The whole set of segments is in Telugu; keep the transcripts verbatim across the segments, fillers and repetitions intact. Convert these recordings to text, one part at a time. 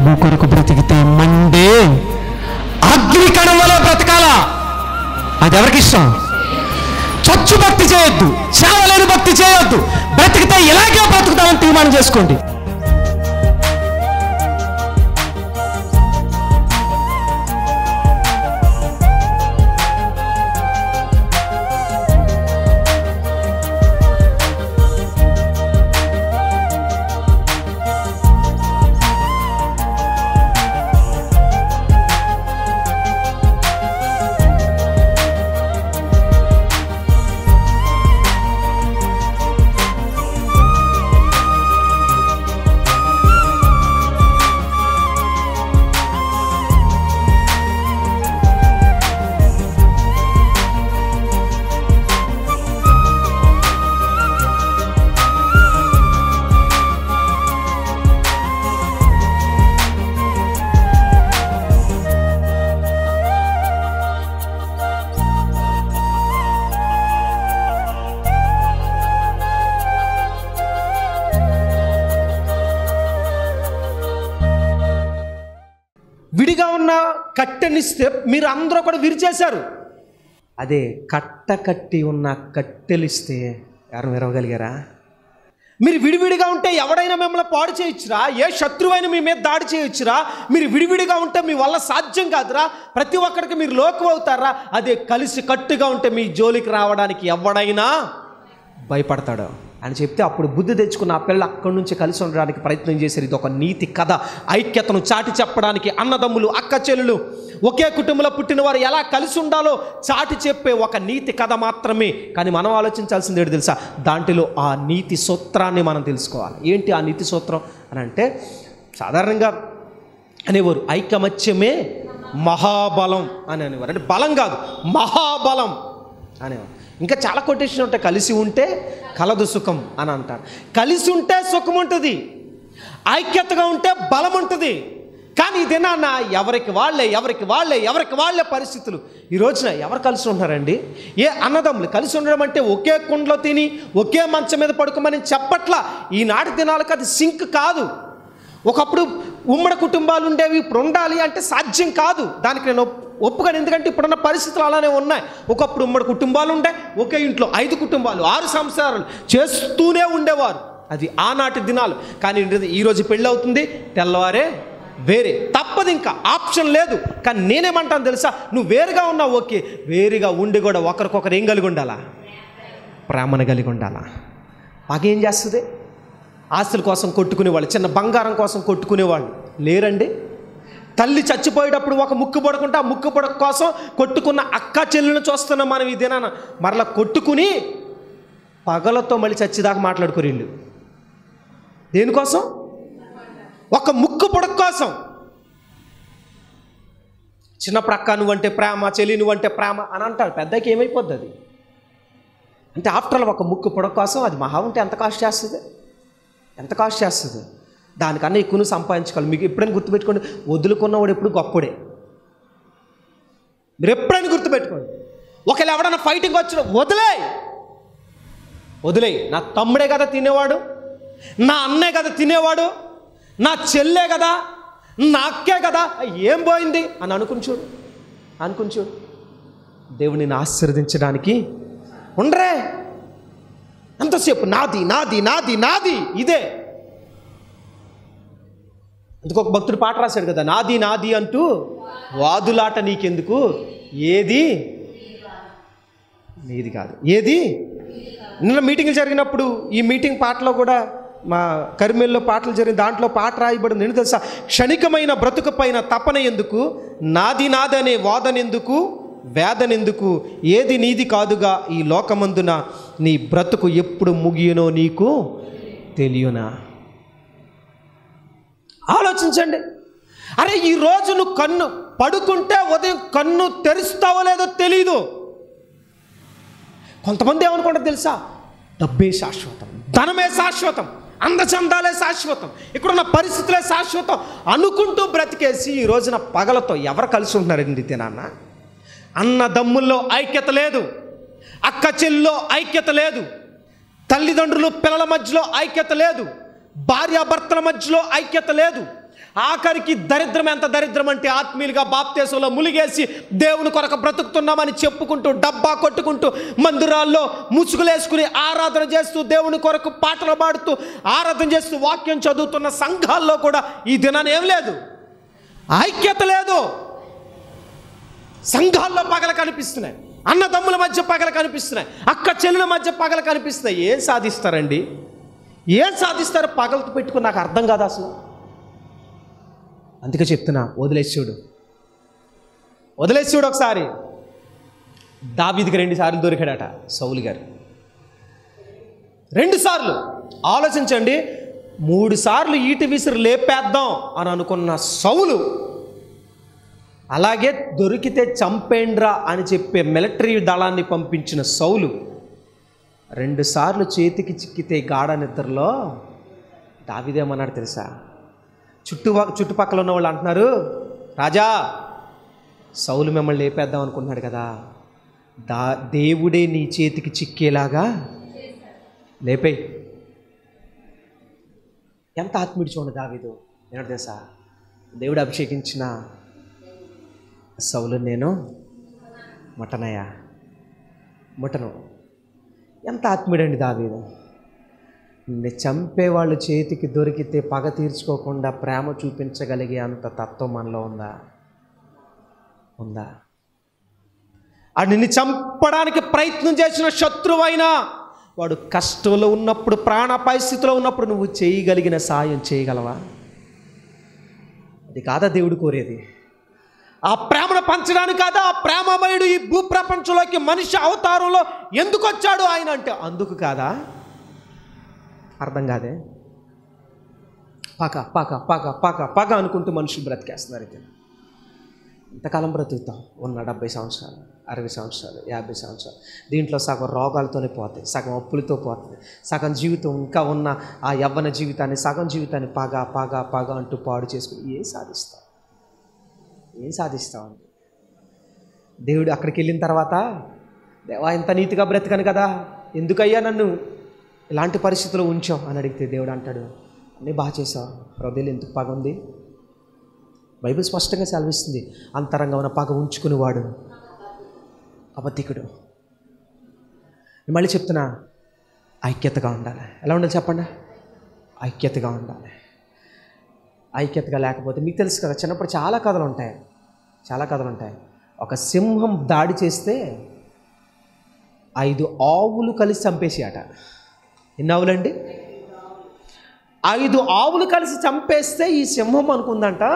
ప్రభు కొరకు బ్రతికితే మండే అగ్ని కణంలో బ్రతకాలా. అది ఎవరికి ఇష్టం? చచ్చు భక్తి చేయొద్దు, చావలేని భక్తి చేయొద్దు. బ్రతికితే ఇలాగే బ్రతుకుతామని తీర్మానం చేసుకోండి. విడిగా ఉన్న కట్టెనిస్తే మీరు అందరూ కూడా విరిచేశారు. అదే కట్ట కట్టి ఉన్న కట్టెలిస్తే ఎవరు విరవగలిగారా? మీరు విడివిడిగా ఉంటే ఎవడైనా మిమ్మల్ని పాడు చేయొచ్చురా? ఏ శత్రువైనా మీ మీద దాడి చేయొచ్చురా? మీరు విడివిడిగా ఉంటే మీ వల్ల సాధ్యం కాదురా. ప్రతి ఒక్కరికి మీరు లోకం అవుతారా? అదే కలిసి కట్టుగా ఉంటే మీ జోలికి రావడానికి ఎవడైనా భయపడతాడు అని చెప్తే అప్పుడు బుద్ధి తెచ్చుకున్న ఆ పిల్లలు అక్కడి నుంచి కలిసి ఉండడానికి ప్రయత్నం చేశారు. ఇది ఒక నీతి కథ. ఐక్యతను చాటి చెప్పడానికి అన్నదమ్ములు, అక్క చెల్లెలు, ఒకే కుటుంబంలో పుట్టిన వారు ఎలా కలిసి ఉండాలో చాటి చెప్పే ఒక నీతి కథ మాత్రమే. కానీ మనం ఆలోచించాల్సింది ఏంటి తెలుసా? దాంట్లో ఆ నీతి సూత్రాన్ని మనం తెలుసుకోవాలి. ఏంటి ఆ నీతి సూత్రం అని అంటే, సాధారణంగా అనేవారు ఐకమత్యమే మహాబలం అని అనేవారు. అంటే బలం కాదు, మహాబలం అనేవారు. ఇంకా చాలా కొటేషన్ ఉంటాయి. కలిసి ఉంటే కలదు సుఖం అని అంటారు. కలిసి ఉంటే సుఖం ఉంటుంది, ఐక్యతగా ఉంటే బలం ఉంటుంది. కానీ ఇదేనా ఎవరికి వాళ్ళే ఎవరికి వాళ్ళే ఎవరికి వాళ్ళే పరిస్థితులు. ఈ రోజున ఎవరు కలిసి ఉంటున్నారండి? ఏ అన్నదమ్ములు కలిసి ఉండడం అంటే ఒకే కుండలో తిని ఒకే మంచం మీద పడుకోమని చెప్పట్లా. ఈనాటి దినాలకు అది సింక్ కాదు. ఒకప్పుడు ఉమ్మడి కుటుంబాలు ఉండేవి, ఇప్పుడు ఉండాలి అంటే సాధ్యం కాదు. దానికి నేను ఒప్పుగాను. ఎందుకంటే ఇప్పుడున్న పరిస్థితులు అలానే ఉన్నాయి. ఒకప్పుడు ఉమ్మడి కుటుంబాలు ఉండే, ఒకే ఇంట్లో ఐదు కుటుంబాలు, ఆరు సంవత్సరాలు చేస్తూనే ఉండేవారు. అది ఆనాటి దినాలు. కానీ ఈరోజు పెళ్ళి అవుతుంది, తెల్లవారే వేరే, తప్పదు, ఇంకా ఆప్షన్ లేదు. కానీ నేనేమంటాను తెలుసా? నువ్వు వేరుగా ఉన్నావు ఓకే, వేరుగా ఉండి కూడా ఒకరికొకరు ఏం కలిగి ఉండాలా? ప్రేమను కలిగి ఉండాలా. మాకేం చేస్తుంది? ఆస్తుల కోసం కొట్టుకునేవాళ్ళు, చిన్న బంగారం కోసం కొట్టుకునేవాళ్ళు లేరండి. తల్లి చచ్చిపోయేటప్పుడు ఒక ముక్కు పొడకుంటే ఆ ముక్కు పొడక కోసం కొట్టుకున్న అక్క చెల్లెలను చూస్తున్నాం మనం. ఇదేనా మరలా కొట్టుకుని పగలతో మళ్ళీ చచ్చిదాకా మాట్లాడుకోరు వీళ్ళు. దేనికోసం? ఒక ముక్కు పొడక కోసం. చిన్నప్పుడు అక్క నువ్వంటే ప్రేమ, చెల్లి నువ్వంటే ప్రేమ అని అంటారు. పెద్దకి ఏమైపోద్ది అది? అంటే ఆఫ్టర్ ఆల్ ఒక ముక్కు పొడక కోసం అది మహా ఉంటే ఎంత కాస్ట్ చేస్తుంది? ఎంత కాస్ట్ చేస్తుంది? దానికన్నా ఎక్కువ సంపాదించుకోవాలి. మీకు ఎప్పుడైనా గుర్తుపెట్టుకోండి, వదులుకున్నవాడు ఎప్పుడు గొప్పడే. మీరు ఎప్పుడైనా గుర్తుపెట్టుకోండి. ఒకవేళ ఎవడన్నా ఫైటింగ్ వచ్చిన వదిలే వదిలే నా తమ్ముడే కదా తినేవాడు, నా అన్నే కదా తినేవాడు, నా చెల్లే కదా, నా అక్కే కదా, ఏం పోయింది అని అనుకుని చూడు అనుకుని చూడు దేవుడిని ఆశీర్వదించడానికి ఉండరే. ఎంతసేపు నాది నాది నాది నాది ఇదే. అందుకు ఒక భక్తుడు పాట రాశాడు కదా, నాది నాది అంటూ వాదులాట నీకెందుకు, ఏది నీది కాదు, ఏది. నిన్న మీటింగ్లు జరిగినప్పుడు ఈ మీటింగ్ పాటలో కూడా మా కరిమేల్లో పాటలు జరిగిన దాంట్లో పాట రాయబడింది. నేను తెలుసా, క్షణికమైన బ్రతుకు పైన తపన ఎందుకు, నాది నాదనే వాదనెందుకు, వేదనెందుకు, ఏది నీది కాదుగా ఈ లోకమందున, నీ బ్రతుకు ఎప్పుడు ముగియనో నీకు తెలియనా. ఆలోచించండి. అరే ఈరోజు నువ్వు కన్ను పడుకుంటే ఉదయం కన్ను తెరుస్తావో లేదో తెలీదు. కొంతమంది ఏమనుకుంటారు తెలుసా, డబ్బే శాశ్వతం, ధనమే శాశ్వతం, అందచందాలే శాశ్వతం, ఇక్కడున్న పరిస్థితులే శాశ్వతం అనుకుంటూ బ్రతికేసి ఈ రోజున పగలతో ఎవరు కలిసి ఉంటున్నారండి? తినాన్న అన్నదమ్ముల్లో ఐక్యత లేదు, అక్క చెల్లిలో ఐక్యత లేదు, తల్లిదండ్రులు పిల్లల మధ్యలో ఐక్యత లేదు, భార్యాభర్తల మధ్యలో ఐక్యత లేదు, ఆఖరికి దరిద్రం ఎంత దరిద్రం అంటే ఆత్మీయులుగా బాప్తీసంలో ములిగేసి దేవుని కొరకు బ్రతుకుతున్నామని చెప్పుకుంటూ డబ్బా కొట్టుకుంటూ మందిరాల్లో ముసుగులేసుకుని ఆరాధన చేస్తూ దేవుని కొరకు పాటలు పాడుతూ ఆరాధన చేస్తూ వాక్యం చదువుతున్న సంఘాల్లో కూడా ఈ దినాన్ని ఏం లేదు, ఐక్యత లేదు. సంఘాల్లో పగలు కనిపిస్తున్నాయి, అన్నదమ్ముల మధ్య పగలు కనిపిస్తున్నాయి, అక్క చెల్లెల మధ్య పగలు కనిపిస్తున్నాయి. ఏం సాధిస్తారండి? ఏం సాధిస్తారు? పగలతో పెట్టుకుని నాకు అర్థం కాదు అసలు. అందుకే చెప్తున్నా, వదిలేసుడు వదిలేసుడు ఒకసారి దావీదుకి రెండు సార్లు దొరికాడట సౌలు గారు. రెండు సార్లు ఆలోచించండి. మూడు సార్లు ఈటి విసిరి లేపేద్దాం అని అనుకున్న సౌలు, అలాగే దొరికితే చంపేండ్రా అని చెప్పే మిలిటరీ దళాన్ని పంపించిన సౌలు, రెండు సార్లు చేతికి చిక్కితే గాఢ నిద్రలో దావీదేమన్నాడు తెలుసా? చుట్టూ చుట్టుపక్కల ఉన్న వాళ్ళు అంటున్నారు, రాజా సౌలు మిమ్మల్ని లేపేద్దాం అనుకుంటున్నాడు కదా, దా దేవుడే నీ చేతికి చిక్కేలాగా లేపేయి. ఎంత ఆత్మీయుడు చూడండి దావీదు. ఏమంటే తెలుసా? దేవుడు అభిషేకించిన సౌలు నేను మటనయ్యా, మటను. ఎంత ఆత్మీయుడండి దావీదు. చంపేవాళ్ళు చేతికి దొరికితే పగ తీర్చుకోకుండా ప్రేమ చూపించగలిగే అంత తత్వం మనలో ఉందా? ఉందా? ఆ నిన్ను చంపడానికి ప్రయత్నం చేసిన శత్రువైనా వాడు కష్టంలో ఉన్నప్పుడు, ప్రాణాపాయ స్థితిలో ఉన్నప్పుడు నువ్వు చేయగలిగిన సాయం చేయగలవా? అది కాదా దేవుడు కోరేది? ఆ ప్రేమను పంచడానికి కాదా? ఆ ప్రేమమయుడు ఈ భూప్రపంచంలోకి మనిషి అవతారంలో ఎందుకు వచ్చాడు ఆయన అంటే అందుకు కాదా? అర్థం కాదే. పగ పగ పగ పగ పగ అనుకుంటూ మనుషులు బ్రతికేస్తున్నారు. అయితే ఇంతకాలం బ్రతుకుతాం. ఉన్న డెబ్బై సంవత్సరాలు, అరవై సంవత్సరాలు, యాభై సంవత్సరాలు, దీంట్లో సగం రోగాలతోనే పోతాయి, సగం అప్పులతో పోతుంది, సగం జీవితం ఇంకా ఉన్న ఆ యవ్వన జీవితాన్ని, సగం జీవితాన్ని పగ పగ పగ అంటూ పాడు చేసుకుని ఏం సాధిస్తాం? ఏం సాధిస్తామండి? దేవుడు అక్కడికి వెళ్ళిన తర్వాత, దేవా ఇంత నీతిగా బ్రతకను కదా, ఎందుకయ్యా నన్ను ఇలాంటి పరిస్థితుల్లో ఉంచావు అని అడిగితే దేవుడు అంటాడు, అన్నీ బాగా చేసావు, హృదయంలో ఎందుకు పగ ఉంది? బైబిల్ స్పష్టంగా సెలవిస్తుంది, అంతరంగమైన పగ ఉంచుకునేవాడు అబద్ధికుడు. నేను మళ్ళీ చెప్తున్నా, ఐక్యతగా ఉండాలి. ఎలా ఉండాలి చెప్పండి? ఐక్యతగా ఉండాలి. ఐక్యతగా లేకపోతే మీకు తెలుసు కదా, చిన్నప్పుడు చాలా కథలు ఉంటాయి, చాలా కథలు ఉంటాయి. ఒక సింహం దాడి చేస్తే ఐదు ఆవులు కలిసి చంపేసి అట. ఎన్ని ఆవులండి? ఐదు ఆవులు కలిసి చంపేస్తే ఈ సింహం అనుకుందంట,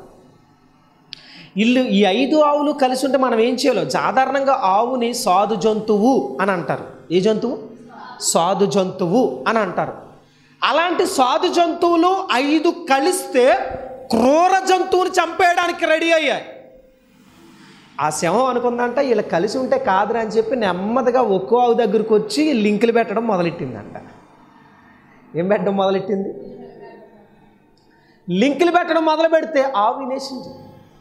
ఇల్లు ఈ ఐదు ఆవులు కలిసి ఉంటే మనం ఏం చేయాలో. సాధారణంగా ఆవుని సాధు జంతువు అని అంటారు. ఏ జంతువు? సాధు జంతువు అని అంటారు. అలాంటి సాధు జంతువులు ఐదు కలిస్తే క్రూర జంతువుని చంపేయడానికి రెడీ అయ్యాయి. ఆ సింహం అనుకుందంట, వీళ్ళు కలిసి ఉంటే కాదురా అని చెప్పి నెమ్మదిగా ఒక్కో ఆవు దగ్గరికి వచ్చి లింకులు పెట్టడం మొదలెట్టిందంట. ఏం పెట్టడం మొదలెట్టింది? లింకులు పెట్టడం మొదలు పెడితే ఆవు వినేసింది.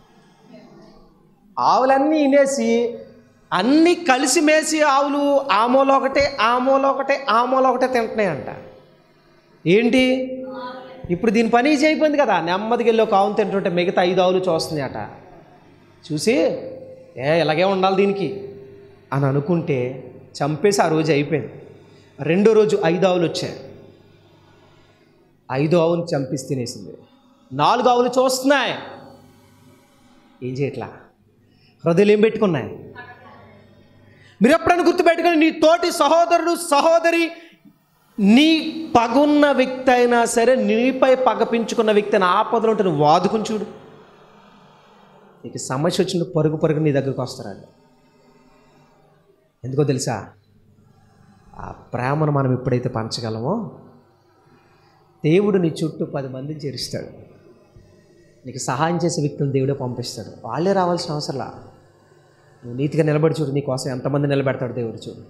ఆవులన్నీ వినేసి అన్నీ కలిసి మేసి ఆవులు ఆ మూల ఒకటే, ఆ మూల ఒకటే, ఆ మూల ఒకటే తింటున్నాయంట. ఏంటి ఇప్పుడు దీని పని ఈజీ అయిపోయింది కదా, నెమ్మదికి వెళ్ళి ఒక ఆవును తింటుంటే మిగతా ఐదు ఆవులు చూస్తుంది అట. చూసి ఏ ఇలాగే ఉండాలి దీనికి అని అనుకుంటే చంపేసి ఆ రోజు అయిపోయింది. రెండో రోజు ఐదు ఆవులు వచ్చాయి, ఐదు ఆవులు చంపేసి తినేసింది. నాలుగు ఆవులు చూస్తున్నాయి, ఏం చేయట్లా, హృదయాలు ఏం పెట్టుకున్నాయి? మీరు ఎప్పుడైనా గుర్తుపెట్టుకొని, నీ తోటి సహోదరుడు సహోదరి నీ పగున్న వ్యక్తి అయినా సరే, నీపై పగ పెంచుకున్న వ్యక్తి అని ఆపదలు ఉంటే నువ్వు వాదుకుని చూడు. నీకు సమస్య వచ్చిన పరుగు పరుగు నీ దగ్గరకు వస్తారండి. ఎందుకో తెలుసా? ఆ ప్రేమను మనం ఎప్పుడైతే పంచగలమో దేవుడు నీ చుట్టూ పది మందిని చేరుస్తాడు. నీకు సహాయం చేసే వ్యక్తులను దేవుడే పంపిస్తాడు. వాళ్ళే రావాల్సిన అవసరంలా. నువ్వు నీతిగా నిలబడి చూడు, నీ కోసం ఎంతమంది నిలబెడతాడు దేవుడు. చూడు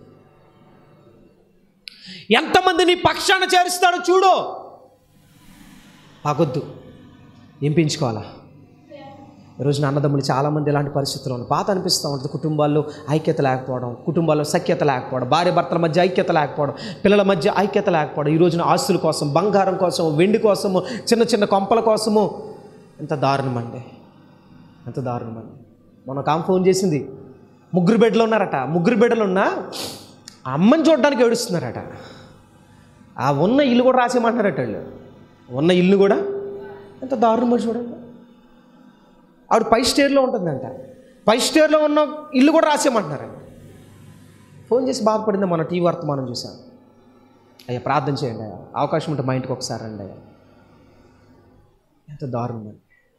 ఎంతమంది నీ పక్షాన చేరుస్తాడో చూడు. పగొద్దు, ఏం పెంచుకోవాలా? ఈరోజున అన్నదమ్ములు చాలామంది ఇలాంటి పరిస్థితుల్లో ఉన్నారు. బాధ అనిపిస్తూ ఉంటుంది. కుటుంబాల్లో ఐక్యత లేకపోవడం, కుటుంబాల్లో సఖ్యత లేకపోవడం, భార్య భర్తల మధ్య ఐక్యత లేకపోవడం, పిల్లల మధ్య ఐక్యత లేకపోవడం, ఈ రోజున ఆస్తుల కోసం, బంగారం కోసం, వెండి కోసము, చిన్న చిన్న కొంపల కోసము ఎంత దారుణం అండి, ఎంత దారుణం అండి. మొన్న ఒక ఆమె ఫోన్ చేసింది, ముగ్గురు బిడ్డలు ఉన్నారట. ముగ్గురు బిడ్డలు ఉన్నా అమ్మని చూడడానికి ఏడుస్తున్నారట. ఆ ఉన్న ఇల్లు కూడా రాసేయమంటున్నారట వాళ్ళు. ఉన్న ఇల్లు కూడా ఎంత దారుణమో చూడండి. ఆవిడ పై స్టేర్లో ఉంటుందంట, పై స్టేర్లో ఉన్న ఇల్లు కూడా రాసేయమంటున్నారంట. ఫోన్ చేసి బాధపడింది. మన టీవీ వర్తమానం చూశాను. అయ్యా ప్రార్థన చేయండి అయ్యా, అవకాశం ఉంటే మా ఇంటికి ఒకసారి రండి అయ్యా. ఎంత దారుణం.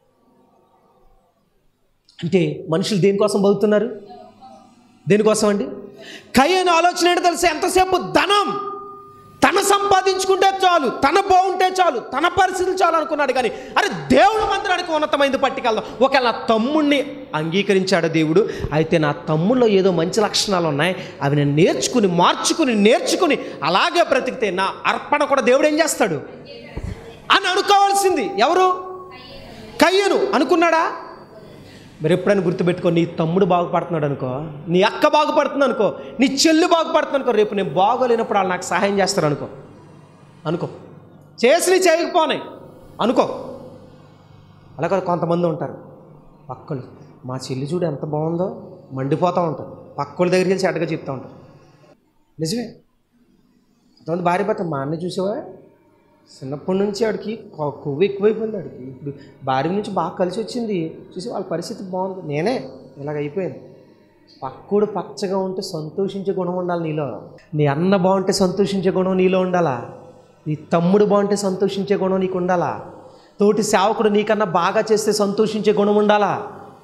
అంటే మనుషులు దేనికోసం బతుకుతున్నారు? దేనికోసం అండి? కయ్యను ఆలోచన ఏంటో తెలుసా? ఎంతసేపు ధనం, తన సంపాదించుకుంటే చాలు, తన బాగుంటే చాలు, తన పరిస్థితులు చాలు అనుకున్నాడు. కానీ అరే దేవుడు మందిరానికి ఉన్నతమైంది పట్టుకెళ్దాం. ఒకవేళ నా తమ్ముడిని అంగీకరించాడు దేవుడు, అయితే నా తమ్ముళ్ళలో ఏదో మంచి లక్షణాలు ఉన్నాయి, అవి నేను నేర్చుకుని మార్చుకుని నేర్చుకుని అలాగే బ్రతికితే నా అర్పణ కూడా దేవుడు ఏం చేస్తాడు అని అనుకోవాల్సింది ఎవరు? కయ్యను అనుకున్నాడా? మరి ఎప్పుడైనా గుర్తుపెట్టుకో, నీ తమ్ముడు బాగుపడుతున్నాడు అనుకో, నీ అక్క బాగుపడుతుంది అనుకో, నీ చెల్లి బాగుపడుతుంది అనుకో, రేపు నేను బాగోలేనప్పుడు వాళ్ళు నాకు సహాయం చేస్తారు అనుకో. అనుకో చేసి చేయకపోనే అనుకో. అలాగే కొంతమంది ఉంటారు పక్కలు, మా చెల్లి చూడు ఎంత బాగుందో మండిపోతూ ఉంటారు. పక్కల దగ్గరికి వెళ్ళి చెడ్డగా చెప్తూ ఉంటారు. నిజమే. కొంతమంది భార్య భర్త, మా అన్న చూసావా చిన్నప్పటి నుంచి ఆడికి కొవ్వు ఎక్కువైపోయింది, ఆడికి ఇప్పుడు భార్య నుంచి బాగా కలిసి వచ్చింది, చూసి వాళ్ళ పరిస్థితి బాగుంది, నేనే ఇలాగ అయిపోయింది. పక్కుడు పచ్చగా ఉంటే సంతోషించే గుణం ఉండాలి నీలో. నీ అన్న బాగుంటే సంతోషించే గుణం నీలో ఉండాలా. నీ తమ్ముడు బాగుంటే సంతోషించే గుణం నీకు ఉండాలా. తోటి సేవకుడు నీకన్నా బాగా చేస్తే సంతోషించే గుణం ఉండాలా.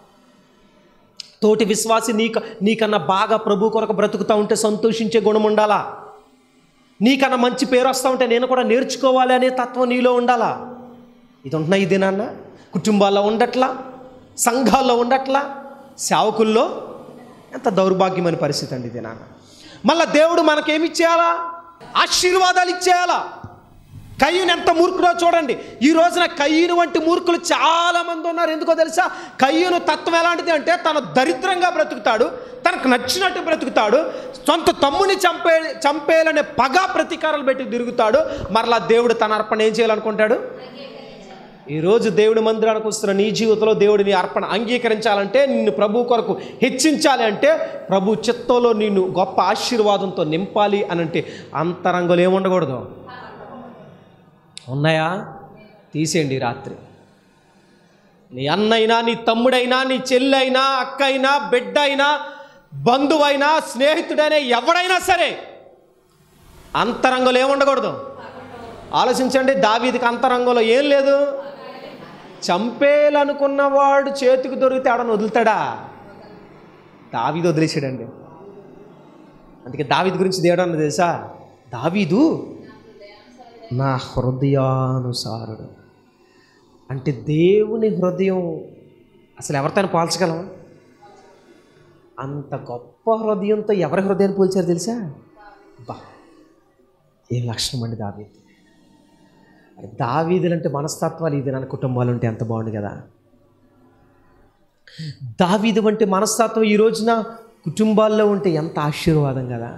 తోటి విశ్వాసి నీక నీకన్నా బాగా ప్రభు కొరకు బ్రతుకుతూ ఉంటే సంతోషించే గుణం ఉండాలా. నీకన్నా మంచి పేరు వస్తూ ఉంటే నేను కూడా నేర్చుకోవాలి అనే తత్వం నీలో ఉండాలా. ఇది ఉంటున్నా ఇది నాన్న. కుటుంబాల్లో ఉండట్లా, సంఘాల్లో ఉండట్లా, సేవకుల్లో ఎంత దౌర్భాగ్యమైన పరిస్థితి అండి ఇది నాన్న. మళ్ళీ దేవుడు మనకేమి ఇచ్చేయాలా? ఆశీర్వాదాలు ఇచ్చేయాలా. కయ్యూను ఎంత మూర్ఖుడో చూడండి. ఈ రోజున కయ్యూను వంటి మూర్ఖులు చాలామంది ఉన్నారు. ఎందుకో తెలుసా? కయ్యూను తత్వం ఎలాంటిది అంటే తను దరిద్రంగా బ్రతుకుతాడు, తనకు నచ్చినట్టు బ్రతుకుతాడు, సొంత తమ్ముని చంపే చంపేయాలనే పగ ప్రతీకారాలు పెట్టి తిరుగుతాడు. మరలా దేవుడు తన అర్పణ ఏం చేయాలనుకుంటాడు? ఈరోజు దేవుడి మందిరానికి వస్తున్న నీ జీవితంలో దేవుడిని అర్పణ అంగీకరించాలంటే, నిన్ను ప్రభు కొరకు హెచ్చించాలి అంటే, ప్రభు చిత్తంలో నిన్ను గొప్ప ఆశీర్వాదంతో నింపాలి అని అంటే అంతరంగంలో ఏముండకూడదు? ఉన్నాయా? తీసేయండి రాత్రి. నీ అన్నైనా, నీ తమ్ముడైనా, నీ చెల్లైనా, అక్క అయినా, బిడ్డ అయినా, బంధువైనా, స్నేహితుడైనా, ఎవడైనా సరే అంతరంగంలో ఏముండకూడదు? ఆలోచించండి. దావీదుకి అంతరంగంలో ఏం లేదు. చంపేయాలనుకున్నవాడు చేతికి దొరికితే ఆడని వదులుతాడా? దావీదు వదిలేసాడండి. అందుకే దావీదు గురించి దేవుడు అన్నది తెలుసా? దావీదు నా హృదయానుసారుడు. అంటే దేవుని హృదయం అసలు ఎవరితోనే పోల్చగలం? అంత గొప్ప హృదయంతో ఎవరి హృదయాన్ని పోల్చారు తెలుసా? బా ఏం లక్షణం అండి దావీదు. దావీదులంటే మనస్తత్వాలు ఇది నా కుటుంబాలు ఉంటే ఎంత బాగుండు కదా. దావీదు వంటి మనస్తత్వం ఈ రోజున కుటుంబాల్లో ఉంటే ఎంత ఆశీర్వాదం కదా.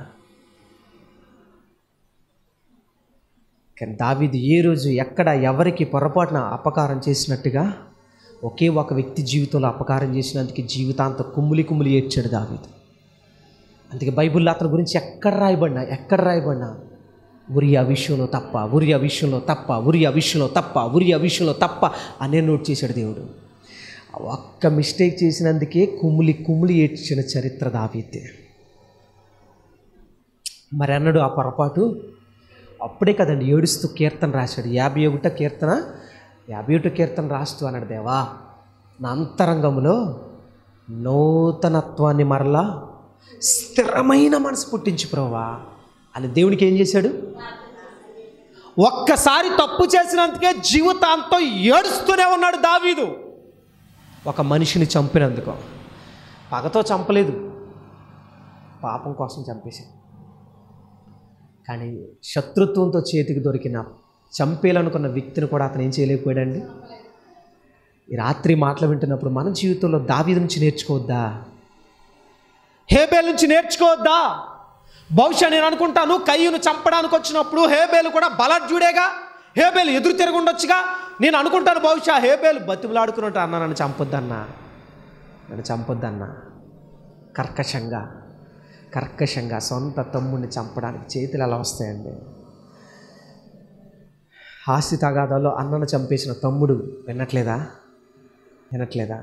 కానీ దావీదు ఏ రోజు ఎక్కడ ఎవరికి పొరపాటున అపకారం చేసినట్టుగా ఒకే ఒక వ్యక్తి జీవితంలో అపకారం చేసినందుకు జీవితాంతం కుమ్ములి కుమ్ములి ఏడ్చాడు దావీదు. అందుకే బైబిల్లో అతని గురించి ఎక్కడ రాయబడినా ఎక్కడ రాయబడినా ఉరియా విషయంలో తప్ప, ఉరియా విషయంలో తప్ప, ఉరియా విషయంలో తప్ప, ఉరియా విషయంలో తప్ప అనే నోట్ చేశాడు దేవుడు. ఒక్క మిస్టేక్ చేసినందుకే కుమ్ములి కుమ్ములి ఏడ్చిన చరిత్ర దావీదే. మరి అన్నాడు ఆ పొరపాటు అప్పుడే కదండి ఏడుస్తూ కీర్తన రాశాడు. యాభై ఒకటో కీర్తన యాభై ఒకటో కీర్తన రాస్తూ అన్నాడు, దేవా నా అంతరంగంలో నూతనత్వాన్ని మరలా స్థిరమైన మనసు పుట్టించు ప్రభువా అని దేవునికి ఏం చేశాడు? ఒక్కసారి తప్పు చేసినందుకే జీవితాంతం ఏడుస్తూనే ఉన్నాడు దావీదు. ఒక మనిషిని చంపినందుకు, పగతో చంపలేదు, పాపం కోసం చంపేశాడు. కానీ శత్రుత్వంతో చేతికి దొరికిన చంపేయాలనుకున్న వ్యక్తిని కూడా అతను ఏం చేయలేకపోయాడండి. ఈ రాత్రి మాటలు వింటున్నప్పుడు మన జీవితంలో దావీదు నుంచి నేర్చుకోవద్దా? హేబేలు నుంచి నేర్చుకోవద్దా? బహుశా నేను అనుకుంటాను కయ్యూను చంపడానికి వచ్చినప్పుడు హేబేలు కూడా బలజ్జుడేగా, హేబేలు ఎదురు తిరగుండొచ్చుగా, నేను అనుకుంటాను బహుశా హేబేలు బతిమలాడుకున్నట్టు అన్న నన్ను చంపొద్దన్నా, నన్ను చంపొద్దన్నా. కర్కశంగా కర్కశంగా సొంత తమ్ముడిని చంపడానికి చేతులు ఎలా వస్తాయండి? ఆస్తి తగాదాలో అన్నను చంపేసిన తమ్ముడు వినట్లేదా? వినట్లేదా?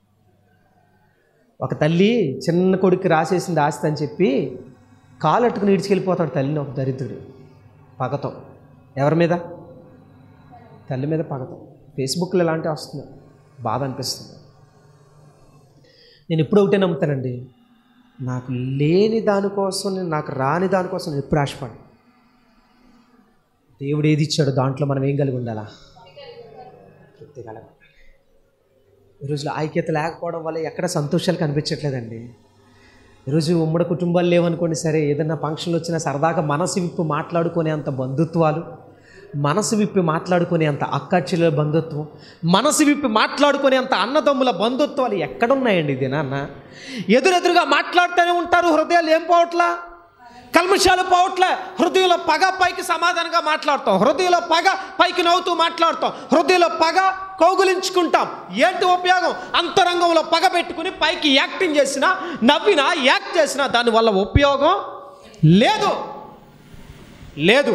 ఒక తల్లి చిన్న కొడుకు రాసేసింది ఆస్తి అని చెప్పి కాలట్టుకుని ఈడ్చుకెళ్ళిపోతాడు తల్లిని ఒక దరిద్రుడు పగతో. ఎవరి మీద? తల్లి మీద పగతో. ఫేస్బుక్లో ఇలాంటివి వస్తున్నాయి, బాధ అనిపిస్తుంది. నేను ఎప్పుడు ఒకటే నమ్ముతానండి, నాకు లేని దానికోసం, నేను నాకు రాని దానికోసం నేను ఎప్పుడు ఆశపడి. దేవుడు ఏది ఇచ్చాడో దాంట్లో మనం ఏం కలిగి ఉండాలా? తృప్తి కలగ. ఈరోజులో ఐక్యత లేకపోవడం వల్ల ఎక్కడ సంతోషాలు కనిపించట్లేదండి. ఈరోజు ఉమ్మడి కుటుంబాలు లేవనుకోండి, సరే ఏదైనా ఫంక్షన్లు వచ్చినా సరదాగా మనసు విప్పి మాట్లాడుకునే అంత బంధుత్వాలు, మనసు విప్పి మాట్లాడుకునే అంత అక్కాచెల్లెల బంధుత్వం, మనసు విప్పి మాట్లాడుకునే అంత అన్నదమ్ముల బంధుత్వాలు ఎక్కడున్నాయండి? ఇది నాన్న ఎదురెదురుగా మాట్లాడుతూనే ఉంటారు, హృదయాలు ఏం పోవట్లా? కల్మషాలు పోవట్లే. హృదయంలో పగ పైకి సమాధానంగా మాట్లాడతాం, హృదయంలో పగ పైకి నవ్వుతూ మాట్లాడతాం, హృదయంలో పగ కౌగులించుకుంటాం. ఏంటి ఉపయోగం? అంతరంగంలో పగ పెట్టుకుని పైకి యాక్టింగ్ చేసినా, నవ్వినా, యాక్ట్ చేసినా దానివల్ల ఉపయోగం లేదు లేదు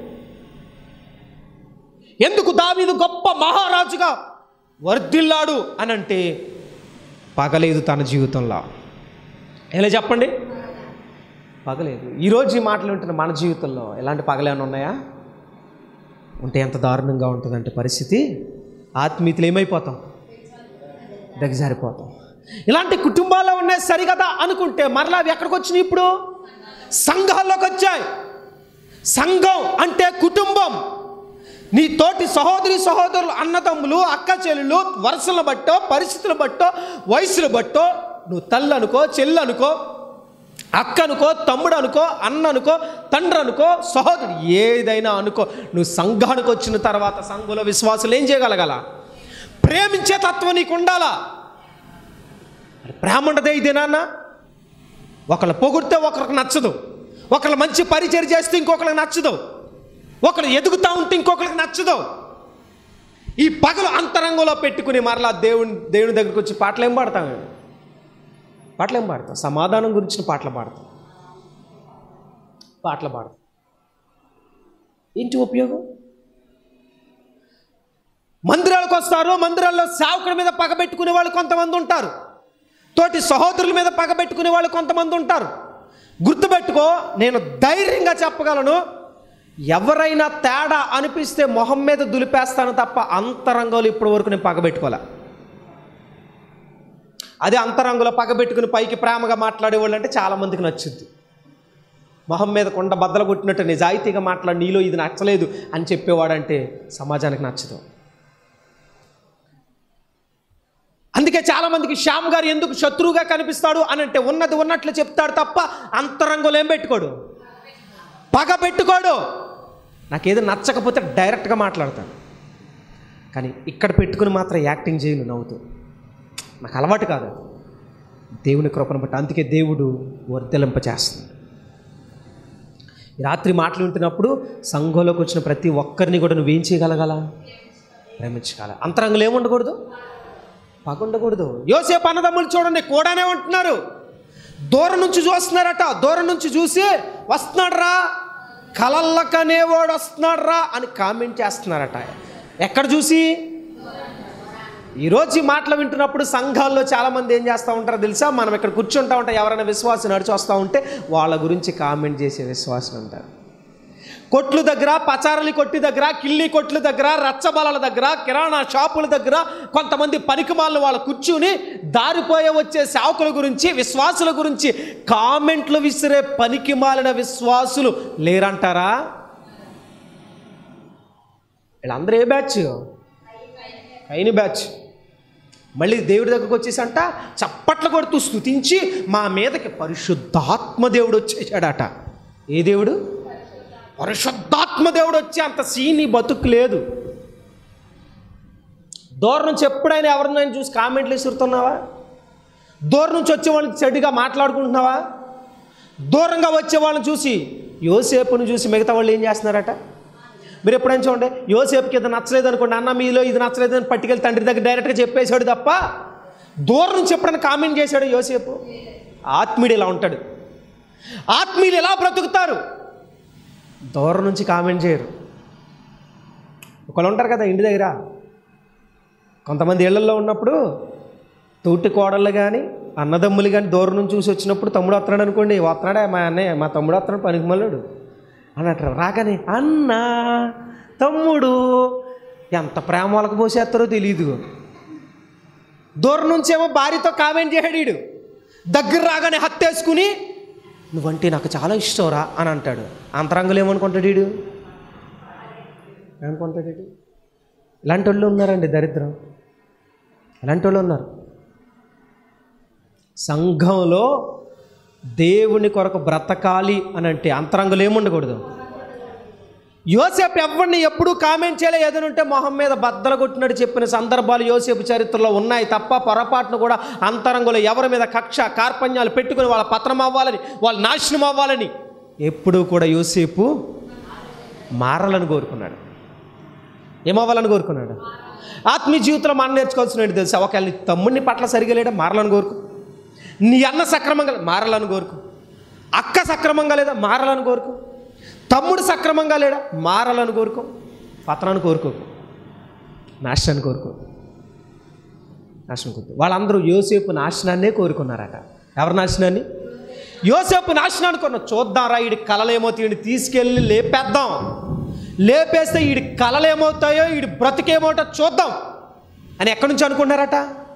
ఎందుకు దావీదు గొప్ప మహారాజుగా వర్ధిల్లాడు అని అంటే పగలేదు తన జీవితంలో. ఎలా చెప్పండి? పగలేదు. ఈరోజు ఈ మాటలు ఉంటున్న మన జీవితంలో ఎలాంటి పగలేమైనా ఉన్నాయా? ఉంటే ఎంత దారుణంగా ఉంటుందంటే పరిస్థితి, ఆత్మీయతలు ఏమైపోతాం? దగ్గజారిపోతాం. ఇలాంటి కుటుంబాల్లో ఉన్నాయి సరిగదా అనుకుంటే మరలా అవి ఎక్కడికి వచ్చినాయి? ఇప్పుడు సంఘాల్లోకి వచ్చాయి. సంఘం అంటే కుటుంబం. నీ తోటి సహోదరి సహోదరులు, అన్నదమ్ములు, అక్క చెల్లెలు, వరుసలను బట్టో, పరిస్థితులు బట్టో, వయసులు బట్టో, నువ్వు తల్లి అనుకో, చెల్లి అనుకో, అక్క అనుకో, తమ్ముడు అనుకో, అన్న అనుకో, తండ్రి అనుకో, సహోదరుడు ఏదైనా అనుకో, నువ్వు సంఘానికి వచ్చిన తర్వాత సంఘంలో విశ్వాసులు ఏం చేయగలగాల? ప్రేమించే తత్వం నీకు ఉండాలా? ప్రేమ ఉండదే ఇదేనాన్న? ఒకళ్ళు పొగిడితే ఒకరికి నచ్చదు, ఒకళ్ళు మంచి పరిచయం చేస్తే ఇంకొకరికి నచ్చదు, ఒకరు ఎదుగుతూ ఉంటే ఇంకొకరికి నచ్చదు. ఈ పగలు అంతరంగంలో పెట్టుకుని మరలా దేవుని దేవుని దగ్గరికి వచ్చి పాటలు ఏం పాడతాం? పాటలు ఏం పాడతాం? సమాధానం గురించిన పాటలు పాడతాం, పాటలు పాడతాం. ఏంటి ఉపయోగం? మందిరాలకు వస్తారు, మందిరాల్లో సేవకుడి మీద పగ పెట్టుకునే వాళ్ళు కొంతమంది ఉంటారు, తోటి సహోదరుల మీద పగ పెట్టుకునే వాళ్ళు కొంతమంది ఉంటారు. గుర్తుపెట్టుకో, నేను ధైర్యంగా చెప్పగలను, ఎవరైనా తేడా అనిపిస్తే మొహం మీద దులిపేస్తాను తప్ప అంతరంగంలో ఇప్పటి వరకు నేను పగబెట్టుకోలే. అదే అంతరంగంలో పగబెట్టుకుని పైకి ప్రేమగా మాట్లాడేవాళ్ళు అంటే చాలామందికి నచ్చుద్ది. మొహం మీద కొండ బద్దలు కొట్టినట్టు నిజాయితీగా మాట్లాడి నీలో ఇది నచ్చలేదు అని చెప్పేవాడంటే సమాజానికి నచ్చదు. అందుకే చాలామందికి శ్యామ్ గారు ఎందుకు శత్రువుగా కనిపిస్తాడు అని అంటే ఉన్నది ఉన్నట్లు చెప్తాడు తప్ప అంతరంగంలో ఏం పెట్టుకోడు, పగ పెట్టుకోడు. నాకేదో నచ్చకపోతే డైరెక్ట్గా మాట్లాడతాను, కానీ ఇక్కడ పెట్టుకుని మాత్రం యాక్టింగ్ చేయను నవ్వుతూ. నాకు అలవాటు కాదు, దేవుని కృపను బట్టి. అందుకే దేవుడు వర్ధలింప చేస్తుంది. రాత్రి మాటలు ఉంటున్నప్పుడు సంఘంలోకి వచ్చిన ప్రతి ఒక్కరిని కూడా నువ్వేం చేయగలగాల? ప్రేమించగల. అంతరంగంలో ఏముండకూడదు, పగ ఉండకూడదు. యోసేపు అన్నదమ్ములు చూడండి, కూడానే ఉంటున్నారు, దూరం నుంచి చూస్తున్నారట. దూరం నుంచి చూసి వస్తున్నాడు రా, కలల్లకనేవాడు వస్తున్నాడు రా అని కామెంట్ చేస్తున్నారట. ఎక్కడ చూసి? ఈరోజు ఈ మాటలు వింటున్నప్పుడు సంఘాల్లో చాలామంది ఏం చేస్తూ ఉంటారో తెలుసా? మనం ఇక్కడ కూర్చుంటా ఉంటాం, ఎవరైనా విశ్వాసం నడిచి వస్తూ ఉంటే వాళ్ళ గురించి కామెంట్ చేసే విశ్వాసం ఉంటారు. కొట్లు దగ్గర, పచారలి కొట్టి దగ్గర, కిల్లి కొట్ల దగ్గర, రచ్చబలల దగ్గర, కిరాణా షాపుల దగ్గర కొంతమంది పనికిమాలను వాళ్ళు కూర్చుని దారిపోయే వచ్చే సేవకుల గురించి, విశ్వాసుల గురించి కామెంట్లు విసిరే పనికిమాలిన విశ్వాసులు లేరంటారా? వీళ్ళందరూ ఏ బ్యాచ్? కైని బ్యాచ్. మళ్ళీ దేవుడి దగ్గరకు వచ్చేసంట చప్పట్లు కొడుతూ స్తుతించి మా మీదకి పరిశుద్ధాత్మ దేవుడు వచ్చేసాడట. ఏ దేవుడు? పరిశుద్ధాత్మ దేవుడు వచ్చి అంత సీని బతుకు లేదు. దూరం నుంచి ఎప్పుడైనా ఎవరినైనా చూసి కామెంట్లు విసురుతున్నావా? దూరం నుంచి వచ్చే వాళ్ళని చెడుగా మాట్లాడుకుంటున్నావా? దూరంగా వచ్చే వాళ్ళని చూసి, యోసేపుని చూసి మిగతా వాళ్ళు ఏం చేస్తున్నారట? మీరు ఎప్పుడైనా చూడండి, యోసేపుకి ఇది నచ్చలేదు అనుకోండి, అన్న మీలో ఇది నచ్చలేదు అని పట్టుకెళ్ళి తండ్రి దగ్గర డైరెక్ట్గా చెప్పేశాడు తప్ప దూరం నుంచి ఎప్పుడైనా కామెంట్ చేశాడు యోసేపు? ఆత్మీయుడు ఇలా ఉంటాడు. ఆత్మీయులు ఎలా బ్రతుకుతారు? దూరం నుంచి కామెంట్ చేయరు. ఒకళ్ళు ఉంటారు కదా ఇంటి దగ్గర, కొంతమంది ఇళ్లలో ఉన్నప్పుడు తోటి కోడళ్ళు కానీ అన్నదమ్ములు కానీ దూరం నుంచి చూసి వచ్చినప్పుడు తమ్ముడు వస్తున్నాడు అనుకోండి, వస్తున్నాడే మా అన్నయ్య, మా తమ్ముడు వస్తున్నాడు పనికి మళ్ళాడు అని అంటారు. రాగానే అన్న తమ్ముడు ఎంత ప్రేమ వాళ్ళకి పోసేస్తారో తెలియదు. దూరం నుంచేమో భార్యతో కామెంట్ చేశాడు వీడు, దగ్గర రాగానే హత్తేసుకుని నువ్వంటే నాకు చాలా ఇష్టంరా అని అంటాడు. అంతరంగులు ఏమనుకుంటాడు వీడు? ఏమనుకుంటాడు వీడు? ఇలాంటి వాళ్ళు ఉన్నారండి, దరిద్రం. ఇలాంటి వాళ్ళు ఉన్నారు. సంఘంలో దేవుని కొరకు బ్రతకాలి అని అంటే అంతరంగులు ఏముండకూడదు. యోసేపు ఎవరిని ఎప్పుడూ కామెంట్ చేయలే. ఏదైనా ఉంటే మొహం మీద బద్దలు కొట్టినట్టు చెప్పిన సందర్భాలు యోసేపు చరిత్రలో ఉన్నాయి తప్ప పొరపాటును కూడా అంతరంగులు ఎవరి మీద కక్ష కార్పణ్యాలు పెట్టుకుని వాళ్ళ పతనం అవ్వాలని, వాళ్ళ నాశనం అవ్వాలని ఎప్పుడూ కూడా యోసేపు మారాలని కోరుకున్నాడు. ఏమవ్వాలని కోరుకున్నాడు? ఆత్మీయ జీవితంలో మనం నేర్చుకోవాల్సినట్టు తెలుసా? ఒకవేళ నీ తమ్ముడిని పట్ల సరిగా లేడా మారాలని కోరుకు, నీ అన్న సక్రమంగా మారాలని కోరుకు, అక్క సక్రమంగా లేదా మారాలని కోరుకు, తమ్ముడు సక్రమంగా లేడా మారాలని కోరుకో. పతనాన్ని కోరుకోకు, నాశనాన్ని కోరుకో. నాశనం కోరుకో. వాళ్ళందరూ యోసేపు నాశనాన్నే కోరుకున్నారట. ఎవరి నాశనాన్ని? యోసేపు నాశనాన్ని కొన్న. చూద్దాం రా, వీడి కళలేమో వీడిని తీసుకెళ్ళి లేపేద్దాం, లేపేస్తే వీడి కళలు ఏమవుతాయో వీడి బ్రతికేమవుతో చూద్దాం అని ఎక్కడి నుంచి అనుకున్నారట.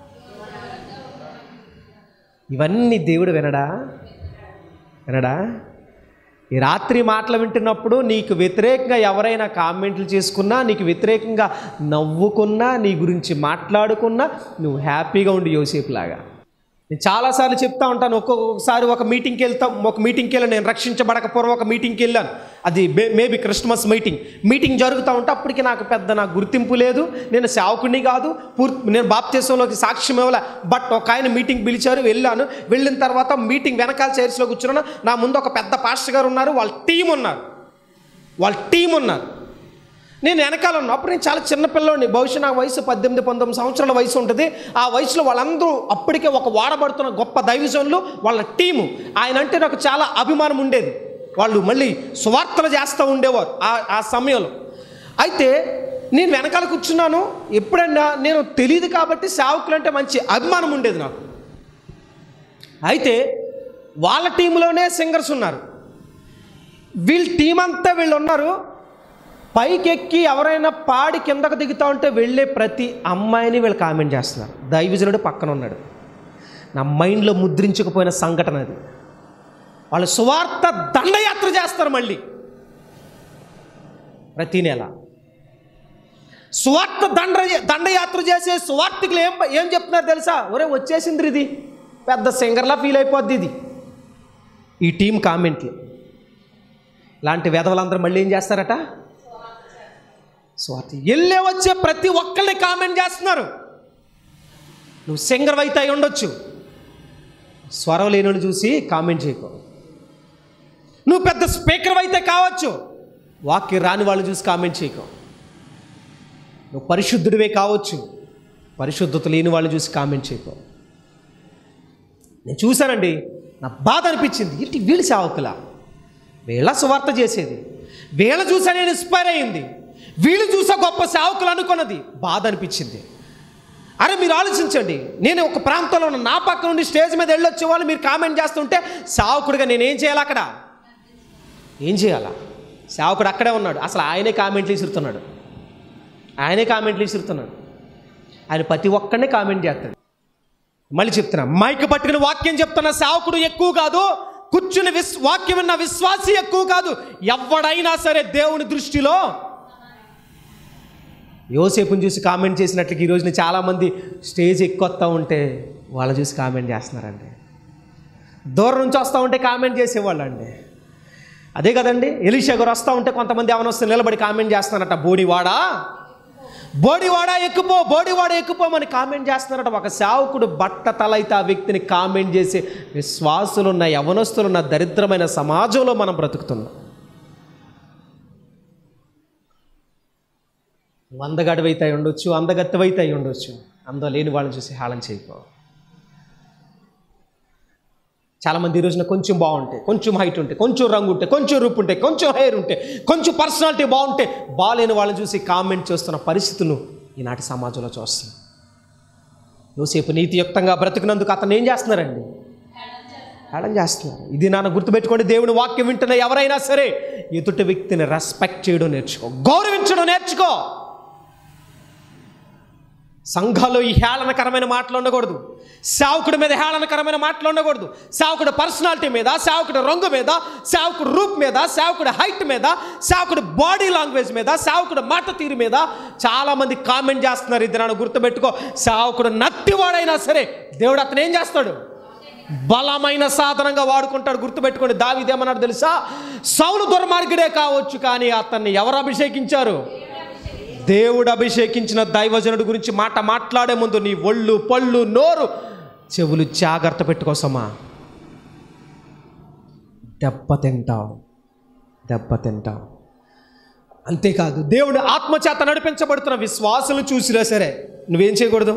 ఇవన్నీ దేవుడు వినడా? వినడా? ఈ రాత్రి మాటలు వింటున్నప్పుడు నీకు వ్యతిరేకంగా ఎవరైనా కామెంట్లు చేసుకున్నా, నీకు వ్యతిరేకంగా నవ్వుకున్నా, నీ గురించి మాట్లాడుకున్నా నువ్వు హ్యాపీగా ఉండి యోసేపులాగా. నేను చాలాసార్లు చెప్తా ఉంటాను. ఒక్కొక్కసారి ఒక మీటింగ్కి వెళ్తాం, ఒక మీటింగ్కి వెళ్ళాను. నేను రక్షించబడకపోవడం ఒక మీటింగ్కి వెళ్ళాను. అది మేబీ క్రిస్మస్ మీటింగ్ మీటింగ్ జరుగుతూ ఉంటే అప్పటికి నాకు పెద్ద నాకు గుర్తింపు లేదు, నేను సేవకుడిని కాదు, పూర్తి నేను బాప్తిసంలోకి సాక్ష్యం ఇవ్వలే. బట్ ఒక ఆయన మీటింగ్ పిలిచారు, వెళ్ళాను. వెళ్ళిన తర్వాత మీటింగ్ వెనకాల చైర్స్లో కూర్చున్నాను. నా ముందు ఒక పెద్ద పాస్టర్ గారు ఉన్నారు, వాళ్ళ టీం ఉన్నారు వాళ్ళ టీం ఉన్నారు నేను వెనకాల ఉన్నా. అప్పుడు నేను చాలా చిన్నపిల్లని, బహుశా నా వయసు పద్దెనిమిది పంతొమ్మిది సంవత్సరాల వయసు ఉంటుంది. ఆ వయసులో వాళ్ళందరూ అప్పటికే ఒక వాడబడుతున్న గొప్ప దైవజనులు, వాళ్ళ టీము. ఆయన అంటే నాకు చాలా అభిమానం ఉండేది. వాళ్ళు మళ్ళీ సువార్తలు చేస్తూ ఉండేవారు ఆ ఆ సమయంలో. అయితే నేను వెనకాల కూర్చున్నాను. ఎప్పుడైనా నేను తెలియదు కాబట్టి సేవకులు అంటే మంచి అభిమానం ఉండేది నాకు. అయితే వాళ్ళ టీంలోనే సింగర్స్ ఉన్నారు. వీళ్ళ టీం అంతా వీళ్ళు ఉన్నారు. పైకెక్కి ఎవరైనా పాడి కిందకు దిగుతూ ఉంటే వెళ్ళే ప్రతి అమ్మాయిని వీళ్ళు కామెంట్ చేస్తున్నారు. దైవజనుడు పక్కన ఉన్నాడు. నా మైండ్లో ముద్రించకపోయిన సంఘటన అది. వాళ్ళు సువార్త దండయాత్ర చేస్తారు. మళ్ళీ ప్రతి నెల సువార్త దండ దండయాత్ర చేసే సువార్తికులు ఏం ఏం చెప్తున్నారు తెలుసా? ఒరే వచ్చేసింది ఇది, పెద్ద సింగర్లా ఫీల్ అయిపోద్ది ఇది. ఈ టీం కామెంట్లు. ఇలాంటి వెధవలందరూ మళ్ళీ ఏం చేస్తారట? స్వాతి వెళ్ళే వచ్చే ప్రతి ఒక్కరిని కామెంట్ చేస్తున్నారు. నువ్వు సింగర్ అయితే అయి ఉండొచ్చు, స్వరం లేని చూసి కామెంట్ చేయకు. నువ్వు పెద్ద స్పీకర్ అయితే కావచ్చు, వాక్య రాని వాళ్ళు చూసి కామెంట్ చేయకు. నువ్వు పరిశుద్ధుడివే కావచ్చు, పరిశుద్ధత లేని వాళ్ళు చూసి కామెంట్ చేయకు. నేను చూశానండి, నా బాధ అనిపించింది. ఇంటి వీళ్ళు సేవకులా, వీళ్ళ సువార్త చేసేది, వీళ్ళ చూసా నేను ఇన్స్పైర్ అయ్యింది, వీళ్ళు చూసా గొప్ప సేవకులు అనుకున్నది. బాధ అనిపించింది. అరే మీరు ఆలోచించండి, నేను ఒక ప్రాంతంలో ఉన్న నా పక్క నుండి స్టేజ్ మీద వెళ్ళొచ్చే వాళ్ళు మీరు కామెంట్ చేస్తుంటే సేవకుడిగా నేనేం చేయాలి? అక్కడ ఏం చేయాలా? సేవకుడు అక్కడే ఉన్నాడు, అసలు ఆయనే కామెంట్లు ఇసురుతున్నాడు. ఆయనే కామెంట్లు ఇసురుతున్నాడు. ఆయన ప్రతి ఒక్కడినే కామెంట్ చేస్తాడు. మళ్ళీ చెప్తున్నా, మైక్ పట్టుకుని వాక్యం చెప్తున్న సేవకుడు ఎక్కువ కాదు, కూర్చుని విస్ వాక్యం ఉన్న విశ్వాసి ఎక్కువ కాదు. ఎవడైనా సరే దేవుని దృష్టిలో యోసేపుని చూసి కామెంట్ చేసినట్లకి ఈ రోజున చాలామంది స్టేజ్ ఎక్కువస్తూ ఉంటే వాళ్ళ చూసి కామెంట్ చేస్తున్నారండి. దూరం నుంచి వస్తూ ఉంటే కామెంట్ చేసేవాళ్ళు అండి. అదే కదండి, ఎలీషా గారు వస్తూ ఉంటే కొంతమంది ఏమైనా వస్తే నిలబడి కామెంట్ చేస్తున్నారట, బోడివాడా బోడివాడా ఎక్కుపో బోడివాడ ఎక్కుపోమని కామెంట్ చేస్తున్నారట. ఒక సేవకుడు బట్ట తల అయితే ఆ వ్యక్తిని కామెంట్ చేసే విశ్వాసులున్న యవనస్తులున్న దరిద్రమైన సమాజంలో మనం బ్రతుకుతున్నాం. వందగడవైతే అయి ఉండొచ్చు, అందగత్తెవైతే అయి ఉండొచ్చు. అందం లేని వాళ్ళని చూసి హేళన చేయకో. చాలామంది ఈ రోజున కొంచెం బాగుంటే, కొంచెం హైట్ ఉంటే, కొంచెం రంగు ఉంటే, కొంచెం రూపు ఉంటే, కొంచెం హెయిర్ ఉంటే, కొంచెం పర్సనాలిటీ బాగుంటే బాగాలేని వాళ్ళని చూసి కామెంట్ చేస్తున్న పరిస్థితులు ఈనాటి సమాజంలో చూస్తున్నాం. యోసేపు నీతియుక్తంగా బ్రతికినందుకు అతను ఏం చేస్తున్నారండి? హేళన చేస్తున్నారు. ఇది నాన్న గుర్తుపెట్టుకోండి. దేవుని వాక్యం వింటున్న ఎవరైనా సరే ఎదుటి వ్యక్తిని రెస్పెక్ట్ చేయడం నేర్చుకో, గౌరవించడం నేర్చుకో. సంఘాల్లో ఈ హేళనకరమైన మాటలు ఉండకూడదు. సేవకుడి మీద హేళనకరమైన మాటలు ఉండకూడదు. సేవకుడి పర్సనాలిటీ మీద, సేవకుడి రంగు మీద, సేవకుడి రూప్ మీద, సేవకుడి హైట్ మీద, సేవకుడి బాడీ లాంగ్వేజ్ మీద, సేవకుడి మాట తీరు మీద చాలామంది కామెంట్ చేస్తున్నారు. ఇది నన్ను గుర్తుపెట్టుకో. సేవకుడు నట్టివాడైనా సరే దేవుడు అతను ఏం చేస్తాడు? బలమైన సాధనంగా వాడుకుంటాడు. గుర్తుపెట్టుకోండి. దావీదు ఏమన్నాడు తెలుసా? సౌలు దుర్మార్గుడే కావచ్చు, కానీ అతన్ని ఎవరు అభిషేకించారు? దేవుడు అభిషేకించిన దైవజనుడి గురించి మాట మాట్లాడే ముందు నీ ఒళ్ళు, పళ్ళు, నోరు, చెవులు జాగ్రత్త పెట్టుకోసమా. దెబ్బ తింటావు, దెబ్బ తింటావు. అంతేకాదు, దేవుడు ఆత్మచేత నడిపించబడుతున్న విశ్వాసులు చూసినా సరే నువ్వేం చేయకూడదు?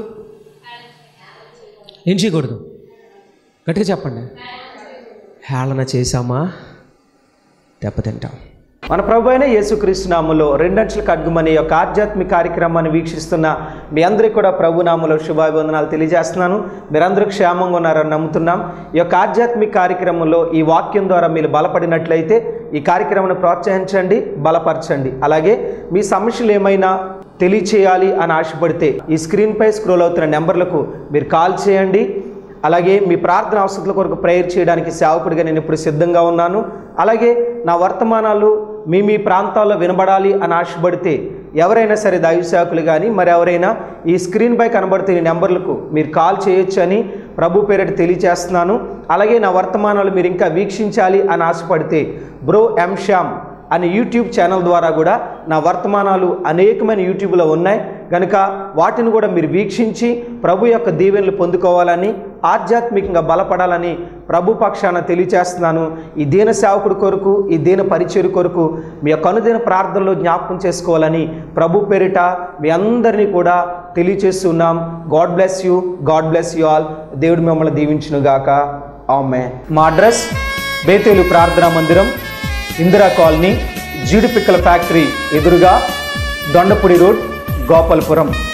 ఏం చేయకూడదు? గట్టిగా చెప్పండి. హేళన చేశామా దెబ్బతింటాం. మన ప్రభు అయిన యేసుక్రీస్తు నామములో రెండంచెల ఖడ్గమనే యొక్క ఆధ్యాత్మిక కార్యక్రమాన్ని వీక్షిస్తున్న మీ అందరికీ కూడా ప్రభు నామములో శుభాభివందనాలు తెలియజేస్తున్నాను. మీరందరూ క్షేమంగా ఉన్నారని నమ్ముతున్నాం. ఈ యొక్క ఆధ్యాత్మిక కార్యక్రమంలో ఈ వాక్యం ద్వారా మీరు బలపడినట్లయితే ఈ కార్యక్రమాన్ని ప్రోత్సహించండి, బలపరచండి. అలాగే మీ సమస్యలు ఏమైనా తెలియచేయాలి అని ఆశపడితే ఈ స్క్రీన్పై స్క్రోల్ అవుతున్న నెంబర్లకు మీరు కాల్ చేయండి. అలాగే మీ ప్రార్థన అవసరాల కొరకు ప్రేయర్ చేయడానికి సేవకుడిగా నేను ఇప్పుడు సిద్ధంగా ఉన్నాను. అలాగే నా వర్తమానాలు మీ మీ ప్రాంతాల్లో వినబడాలి అని ఆశపడితే ఎవరైనా సరే దైవ సేవకులు కానీ మరి ఎవరైనా ఈ స్క్రీన్పై కనబడుతున్న నెంబర్లకు మీరు కాల్ చేయొచ్చు అని ప్రభు పేరిట తెలియజేస్తున్నాను. అలాగే నా వర్తమానాలు మీరు ఇంకా వీక్షించాలి అని ఆశపడితే బ్రో ఎం శ్యామ్ అనే యూట్యూబ్ ఛానల్ ద్వారా కూడా నా వర్తమానాలు అనేకమైన యూట్యూబ్లో ఉన్నాయి కనుక వాటిని కూడా మీరు వీక్షించి ప్రభు యొక్క దీవెనలు పొందుకోవాలని, ఆధ్యాత్మికంగా బలపడాలని ప్రభు పక్షాన తెలియచేస్తున్నాను. ఈ దీన సేవకుడి కొరకు, ఈ దీన పరిచర్య కొరకు మీ యొక్క అనుదిన ప్రార్థనలో జ్ఞాపకం చేసుకోవాలని ప్రభు పేరిట మీ అందరినీ కూడా తెలియచేస్తున్నాం. God bless you, God bless you all. దేవుడు మిమ్మల్ని దీవించునుగాక. ఆమేన్. మా అడ్రస్ బేతేలు ప్రార్థనా మందిరం, ఇందిరా కాలనీ, జీడిపిక్కల ఫ్యాక్టరీ ఎదురుగా, దొండపూడి రోడ్, గోపాలపురం.